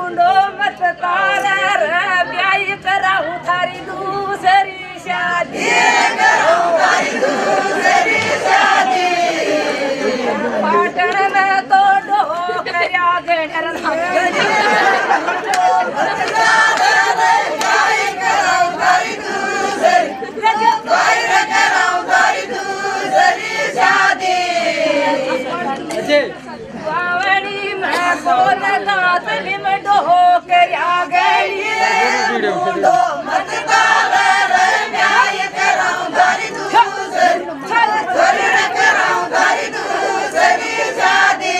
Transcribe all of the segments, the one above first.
ढूंढो मत तारा रे ब्याह कराऊं थारी दूसरी शादी कराऊं थारी दूसरी शादी पाटन में तो ढोकरिया घेर बावड़ी में बोल दातली में ढोकरिया गई ढूंढो मत तारा रे ब्याह कराऊं थारी दूसरी कराऊं थारी दूसरी शादी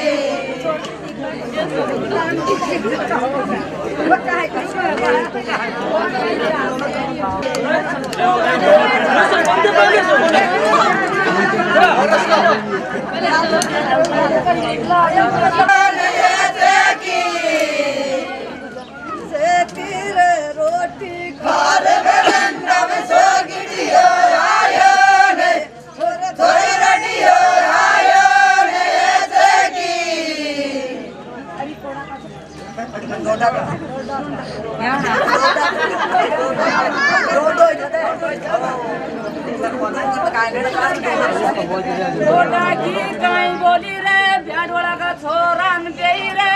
रोटी खाल सो गिड़ियो आयो ने थोड़ी रोटियो आयो ने बोली रे ब्याडवाला का छोरा पे रे